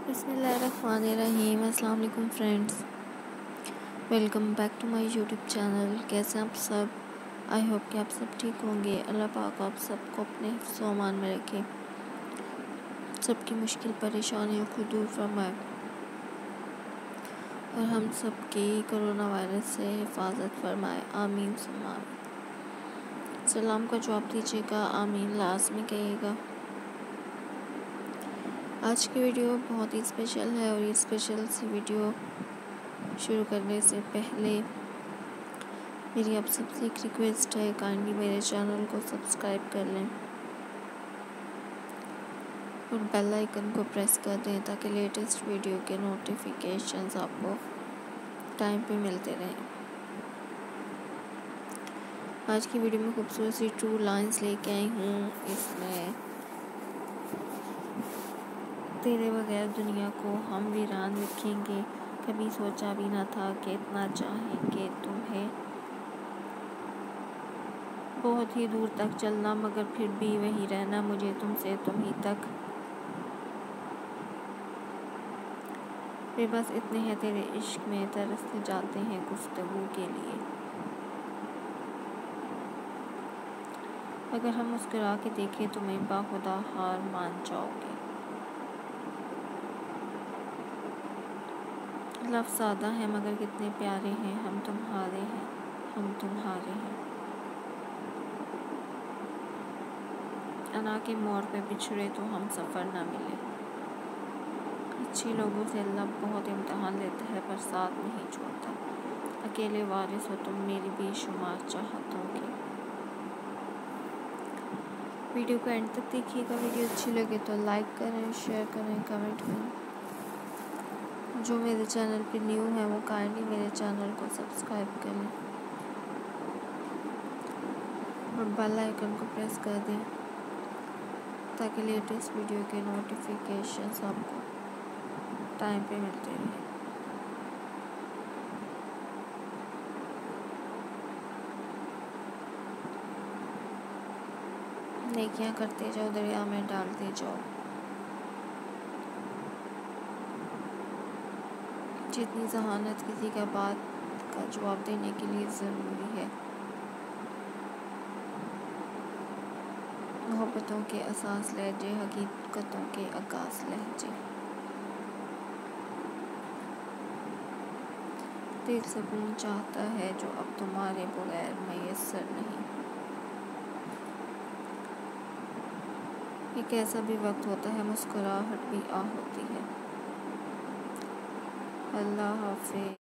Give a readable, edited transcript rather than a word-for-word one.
बिस्मिल्लाहिर्रहमानिर्रहीम। अस्सलाम वालेकुम friends, welcome back to my YouTube channel. कैसे आप सब? आई होप कि आप सब ठीक होंगे। अल्लाह पाक आप सबको अपने हिफ्ज़ व अमान में रखे, सबकी मुश्किल परेशानियों को दूर फरमाए और हम सब की कोरोना वायरस से हिफाजत फरमाए। आमीन सुम्मा आमीन। सलाम का जवाब दीजिएगा, आमीन लाज़मी कहिएगा। आज की वीडियो बहुत ही स्पेशल है और ये स्पेशल सी वीडियो शुरू करने से पहले मेरी आप सबसे एक रिक्वेस्ट है, काइंडली मेरे चैनल को सब्सक्राइब कर लें और बेल आइकन को प्रेस कर दें ताकि लेटेस्ट वीडियो के नोटिफिकेशंस आपको टाइम पे मिलते रहें। आज की वीडियो में खूबसूरत सी 2 लाइन्स लेके आई हूँ। इसमें तेरे बगैर दुनिया को हम वीरान लिखेंगे, कभी सोचा भी ना था कि इतना चाहेंगे तुम्हें, बहुत ही दूर तक चलना मगर फिर भी वही रहना, मुझे तुमसे तुम ही तक, वे बस इतने हैं तेरे इश्क में, तरसते जाते हैं गुफ्तगू के लिए। अगर हम मुस्कुरा के देखें तुम्हें बाखुदा हार मान जाओगे। लफ्ज़ सादा है मगर कितने प्यारे हैं, हम तुम्हारे हैं, हम तुम्हारे हैं। अना के मोड़ पे बिछड़े तो हम सफ़र ना मिले। अच्छे लोगों से अल्लाह बहुत इम्तहान लेता है पर साथ नहीं छोड़ता। अकेले वारिस हो तुम मेरी बेशुमार चाहतों के। वीडियो को एंड तक देखिएगा। वीडियो अच्छी लगे तो लाइक करें, शेयर करें, कमेंट करें। जो मेरे चैनल पे न्यू है वो काइंडली मेरे चैनल को सब्सक्राइब करें और बेल आइकन को प्रेस कर दें ताकि लेटेस्ट वीडियो के नोटिफिकेशंस आपको टाइम पे मिलते रहें। नेकियां करते जाओ, दरिया में डालते जाओ। जितनी जहानत किसी का बात का जवाब देने के लिए ज़रूरी है, मोहब्बतों के असास लहजे, हकीकतों के आगाज़ लहजे। दिल सुकून चाहता है जो अब तुम्हारे बगैर मैसर नहीं। एक ऐसा भी वक्त होता है मुस्कुराहट भी आ होती है। अल्लाह हाफ़िज़।